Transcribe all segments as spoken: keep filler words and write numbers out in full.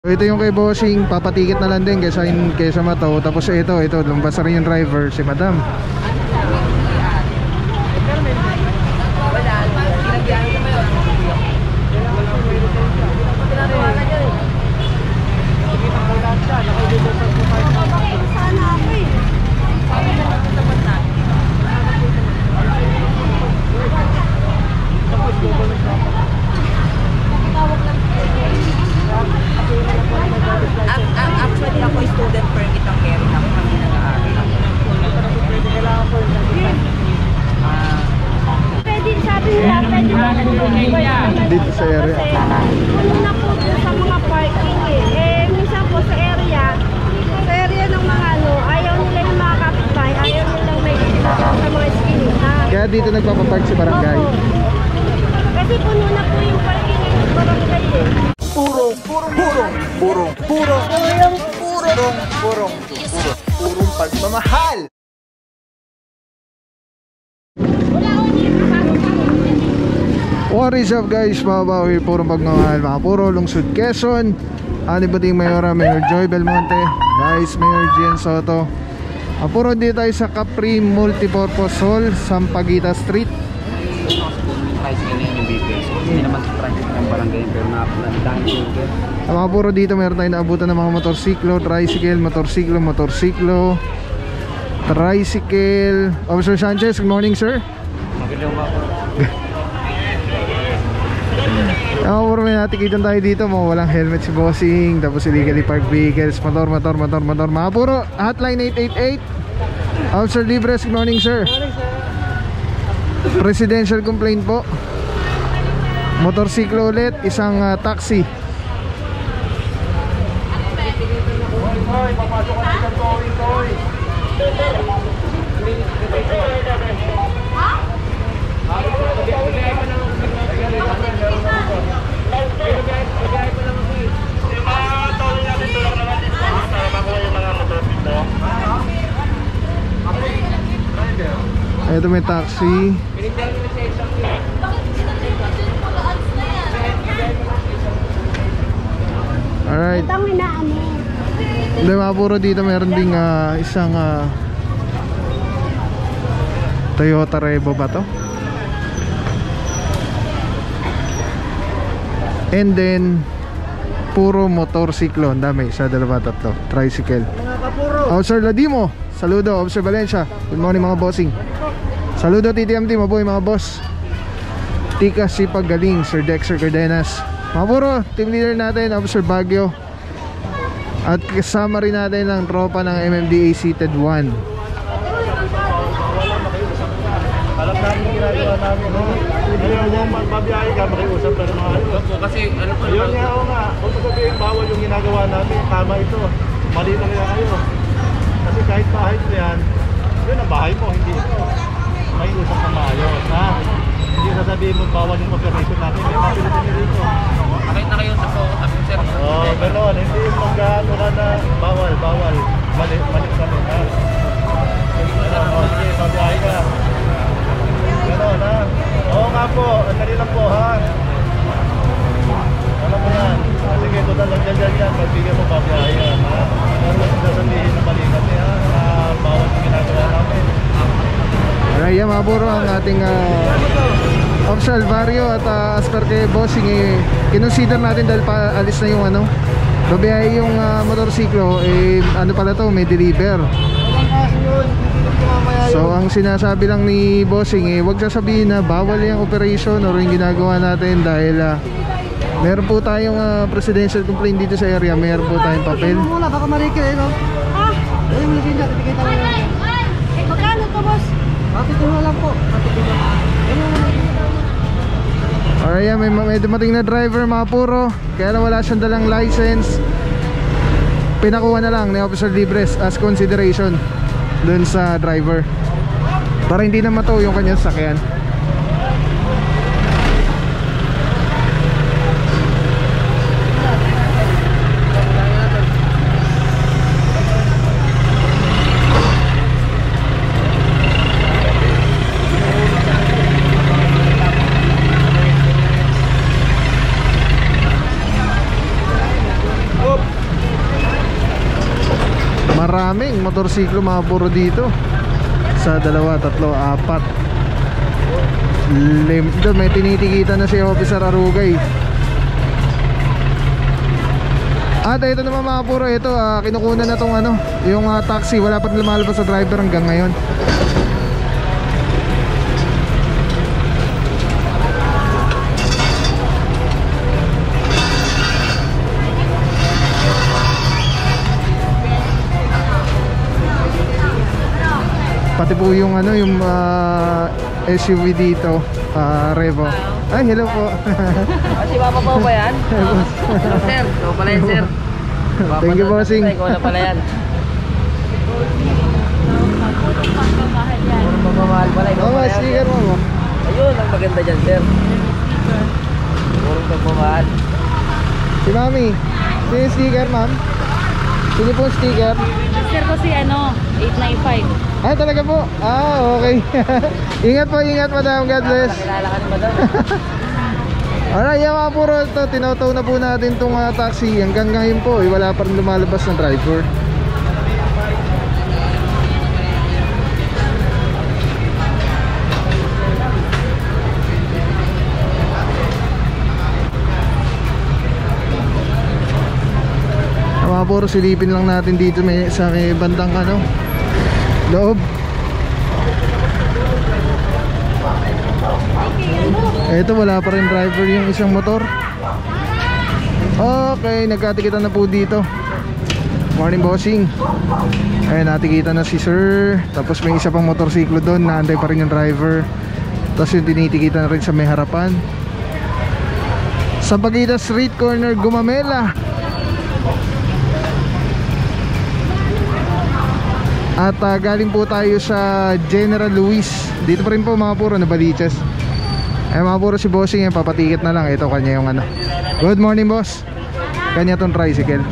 So ito yung kay bossing, papatikit na lang din kaysa, kaysa mato. Tapos ito, ito, lumabas na rin yung driver, si madam. Actually ako student permit ang meron ako kami nag-aaral. Pwede sabi nila, pwede na Dito sa area. Kasi puno na po sa mga parking eh. Eh, minsan po sa area, sa area ng mga ano, ayaw nila yung mga kapitbahay, ayaw nilang may sa mga skinita. Kaya dito nagpapapark si barangay. Opo. Kasi puno na po yung parking ng barangay eh. Purong, purong, purong, purong, purong, purong, purong, purong, purong, purong pagmamahal. What is up guys, mababawi, purong pagmamahal, mga puro, lungsod Quezon. Anibating Mayora, Mayor Joy Belmonte, Vice Mayor Gian Soto. Mga puro, dito tayo sa Capri Multipurpose Hall, Sampaguita Street. Hindi naman sa traffic ng barangay pero nakapagdaan ko. Ang mga puro dito, meron tayong naabutan ng mga motorsiklo, tricycle, motorsiklo, motorsiklo, tricycle. Officer Sanchez, good morning sir. Magandang umaga. Ang mga puro, may natikitan tayo dito, mga walang helmet si bossing, tapos illegally parked vehicles, motor, motor, motor, motor. Mga puro, hotline eight eight eight. Officer Libres, good morning sir. Residential complaint po. Motorsiklo ulit, isang uh, taxi. Ito may taxi. Alright. Ito ang inaano. Hindi, mga puro dito meron ding uh, isang uh, Toyota Revo ba to? And then puro motorsiklo. Ang dami, isa, dalawa, tatlo. Tricycle. Officer Ladimo, saludo. Officer Valencia, good morning mga bossing. Saludo T T M T, mabuhay mga boss. Tika Sipag Galing, Sir Dexter Cardenas. Mga puro, team leader natin, Officer Baguio. At kasama rin natin ang tropa ng M M D A Seated one. Alam namin yung ginagawa namin. Hindi mo magbabiyahe ka, makiusap ka ng mga ito. Kasi ano po, Yun nga, oo nga. Kung sasabihin bawal yung ginagawa namin, tama ito. Mali na kaya kayo. Kasi kahit bahay ko yan, yun ang bahay mo, hindi ito. May usap na maayos, ha? Hindi sasabihin mo bawal yung operation natin. May mapilitin nyo dito. nakita na kayo sa po, sir. Oo, oh, gano'n. Hindi mag-ano ka na bawal, bawal. Mali, mali kami, ha? Oo, sige, pabiyahe ka. Gano'n, ha? Oo nga po, ang dali lang po, ha? Alam mo yan. Sige, total lang dyan dyan yan. Pagbigyan mo pabiyahe ka, ha? Pero sasabihin na mali kami, ha? Na bawal yung ginagawa namin. Alright, yan mga puro ang ating uh, Officer Alvario. At uh, as per kay bossing, eh, kinonsider natin dahil pa alis na yung ano, babiyahe yung uh, motorsiklo, eh, ano pala to, may deliver. So ang sinasabi lang ni bossing, eh, wag sasabihin na bawal yung operation or yung ginagawa natin dahil uh, meron po tayong uh, presidential complaint dito sa area. Meron po tayong papel. Muna, baka marikil eh, no? Ah, Ayun, yung linya, tibigay tayo lang. magkano to boss? Matitino lang po. Matitino. Alright, yan, may, may dumating na driver mga puro. Kaya lang wala siyang dalang license. Pinakuha na lang ni Officer Libres as consideration dun sa driver para hindi na matow yung kanyang sakyan. maraming motorsiklo mga puro dito. Sa dalawa, tatlo, apat. Lim doon may tinitikita na si Officer Arugay. At ito naman mga puro, ito uh, kinukunan na tong ano, yung uh, taxi. Wala pa lumalabas sa driver hanggang ngayon. Pati po yung ano, yung uh, S U V dito, uh, Revo. Ay, hello po. Kasi mama po ba yan? Hello sir, ikaw pala yan sir. Thank you, bossing. Ikaw na pala yan. Puro pagmamahal pala, ikaw Oh, pala yan. sticker mo mo. Ayun, ang maganda dyan sir. Puro pagmamahal. Si Mami, sino yung sticker, ma'am? Sino po yung sticker? Sir ko si ano, eight nine five. Ah, talaga po? Ah, okay. Ingat po, ingat madam. God bless. Kilala ka ni madam. Alright, yan mga puro ito. Tinotaw na po natin itong uh, taxi. Hanggang ngayon po, eh, wala pa rin lumalabas ng driver. Mga puro silipin lang natin dito may, sa may bandang ano, loob. Eto, wala pa rin driver yung isang motor. Okay, nagkatikitan na po dito. Morning bossing. Ayan, natikitan na si sir. Tapos may isa pang motorsiklo doon, naantay pa rin yung driver. Tapos yung tinitikitan na rin sa may harapan. Sa Bagita Street Corner, Gumamela. At uh, galing po tayo sa General Luis. Dito pa rin po mga puro na Baliches. Eh mga puro si bossing yan, papatikit na lang. Ito kanya yung ano. Good morning boss. Kanya tong tricycle.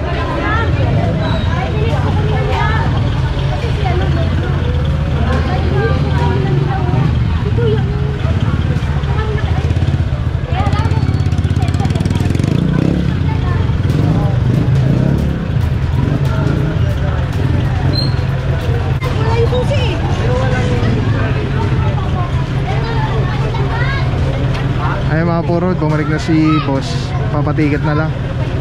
Ay mga puro, bumalik na si boss. Papatikit na lang.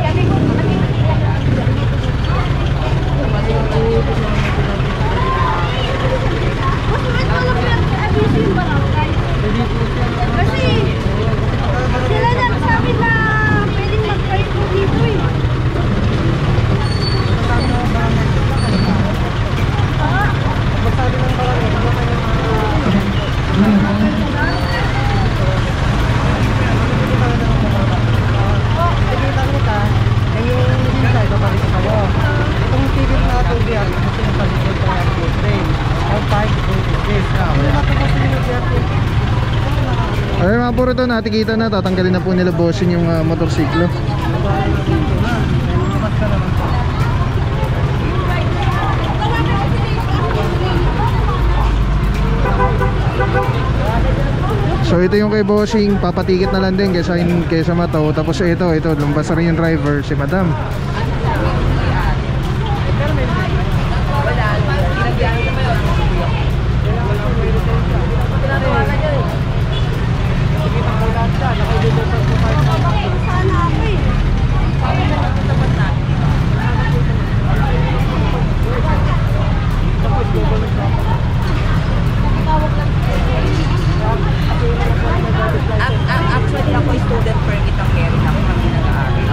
Kasi sila nagsabi na pwedeng mag-try po dito eh. Ay mga puro ito, natikita na. Tatanggalin na po nila bossing yung uh, motorsiklo. So ito yung kay bossing, papatikit na lang din kaysa, kaysa mataw. Tapos ito, ito, lumabas na rin yung driver, si madam. Actually ako student permit ang meron ako kami nag-aaral.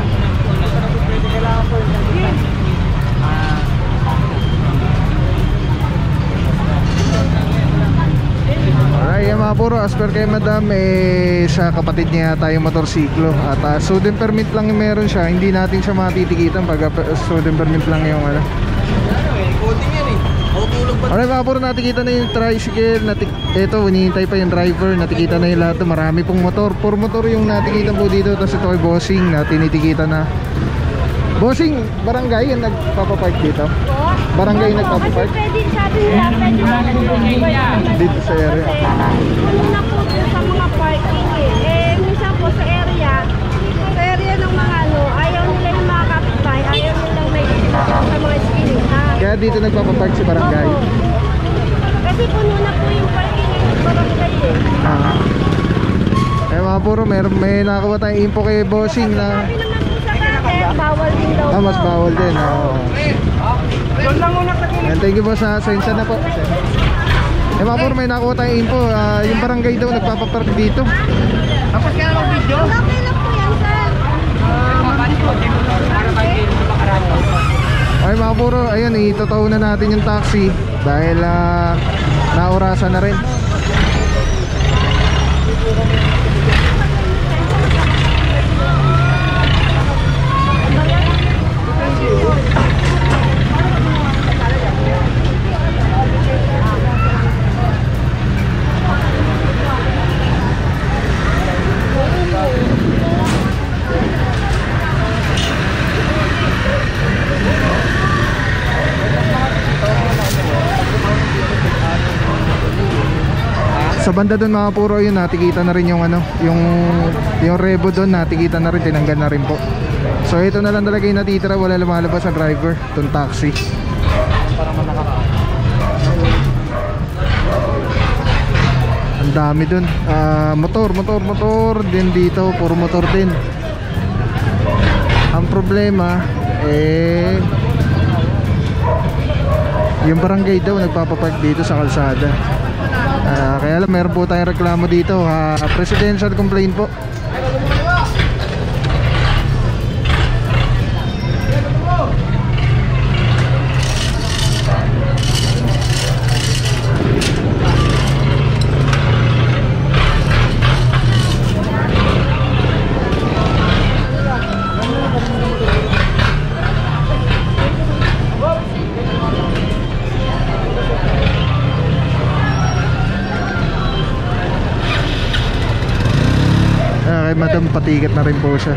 Alright, yung mga puro, as per kay madam, eh, sa kapatid niya yata yung motorsiklo. At uh, student permit lang yung meron siya. Hindi natin siya matitikitan pag uh, student permit lang yung ano. Coding yan eh. Mautulog ba? Alright mga puro, natikita na yung tricycle. Natik ito, hinihintay pa yung driver. Natikita na yung lahat. Marami pong motor. Puro motor yung natikita po dito. Tapos ito ay bossing na tinitikita na. Bossing, barangay yung nagpapapark dito? Barangay yung nagpapapark? Kasi pwede, sabi nila, pwede na Dito sa area. Kasi ano na po sa mga parking eh. Eh, minsan po sa area, sa area ng mga ano, ayaw nila yung mga kapitbahay, ayaw nilang may sa mga skinny. Kaya dito nagpapapark si barangay? Opo. Kasi puno na po yung parking ng barangay eh. Ah. Eh mga puro, may, may nakakuha tayong info kay Bossing na Sabi naman po sa akin, bawal din daw ah, mas po. bawal din. Oo. And thank you po sa sensya na po. Eh mga puro, may nakakuha tayong info. ah, yung barangay daw nagpapapark dito. Tapos kaya mag-video? Okay lang po yan, sir. Ay mga puro, ayun, itotoo na natin yung taxi dahil uh, naorasan na rin. Sa banda doon mga puro, yun natikita na rin yung ano, yung yung rebo doon, natikita na rin, tinanggal na rin po. So ito na lang talaga yung natitira, wala lumalabas ang driver, itong taxi. Ang dami doon. Ah, motor, motor, motor din dito, puro motor din. Ang problema eh yung barangay daw nagpapapark dito sa kalsada. Uh, kaya lang meron po tayong reklamo dito, uh, presidential complaint po. Kay madam, patiket na rin po siya.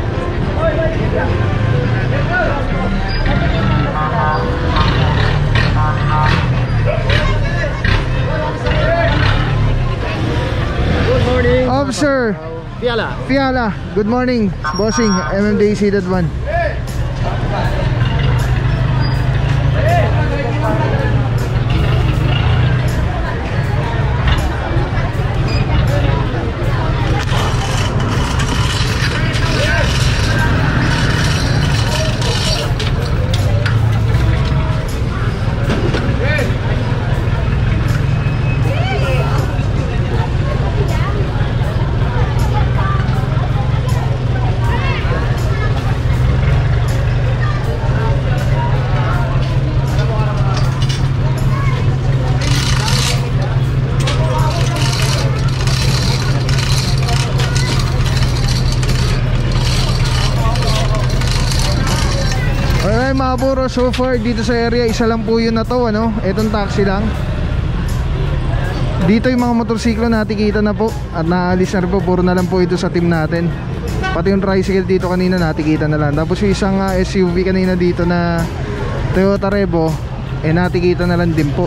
Good morning. Officer Fiala. Fiala, good morning. Bossing, M M D C that one. Alright mga puro, so far dito sa area isa lang po yun na to, ano, etong taxi lang. Dito yung mga motorsiklo natikita na po at naalis na rin po, puro na lang po ito sa team natin. Pati yung tricycle dito kanina natikita na lang. Tapos yung isang uh, S U V kanina dito na Toyota Revo, eh natikita na lang din po.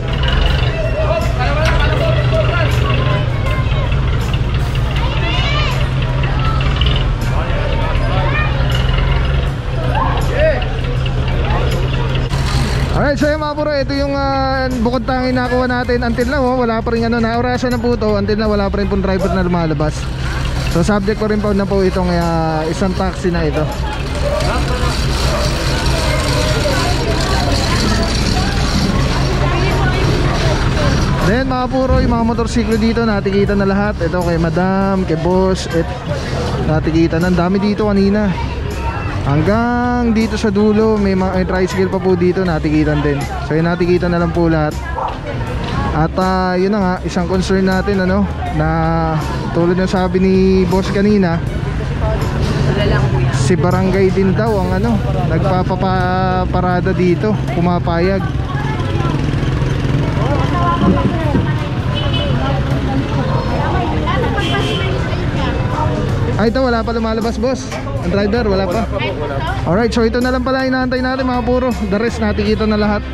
Alright, so yun mga puro, ito yung uh, bukod tanging nakuha natin until now, oh, wala pa rin ano, naorasan na po ito, until now wala pa rin pong driver na lumalabas. So subject ko rin po na po itong uh, isang taxi na ito. Then mga puro, yung mga motorsiklo dito natikita na lahat. Ito kay madam, kay boss, et, natikita na, ang dami dito kanina. Hanggang dito sa dulo may mga may tricycle pa po dito, natikitan din. So yun, natikitan na lang po lahat. At uh, yun na nga, isang concern natin, ano, na tulad ng sabi ni boss kanina, si barangay din daw ang ano, nagpapaparada dito, pumapayag. Ay, ito wala pa lumalabas, boss. Ang driver wala pa. Alright, so ito na lang pala inaantay natin mga puro. The rest natikita na lahat.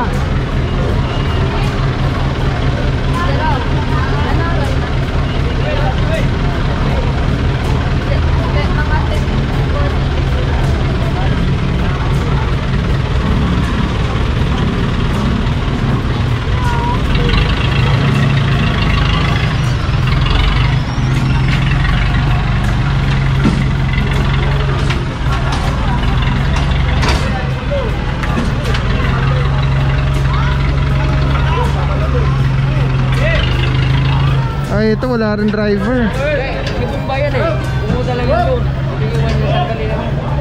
Ay, ito wala rin driver. May bumbayan eh. Pumunta lang yung phone. Pag-iwan niya sa kanila.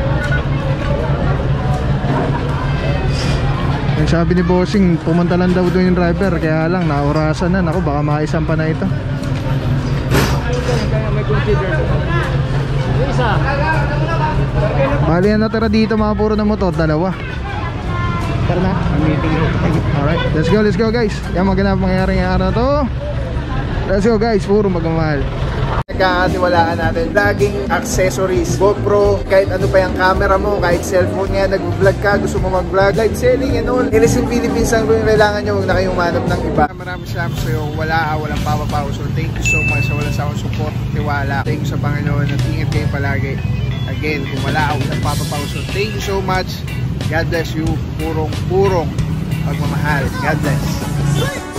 Yung sabi ni Bossing, pumunta lang daw doon yung driver. Kaya lang, naurasan na. Naku, baka maisan pa na ito. May consider. Yung isa. Bali yan natira dito mga puro na motor. Dalawa. Tara na. Alright, let's go, let's go guys. Yan magandang mangyayari ng araw to. Let's go guys, puro magmamahal. Nagkakatiwalaan natin laging accessories, GoPro, kahit ano pa yung camera mo, kahit cellphone nga, nag-vlog ka, gusto mo mag-vlog, live selling and all. Ilisin Philippines ang kung kailangan nyo, huwag na kayong manap ng iba. Maraming salamat sa'yo, wala, walang papapaw. So thank you so much sa walang sawang support, tiwala. Thank you sa Panginoon at ingat kayo palagi. Again, kung wala, walang papapaw. So thank you so much. God bless you. Purong, purong pagmamahal. God bless.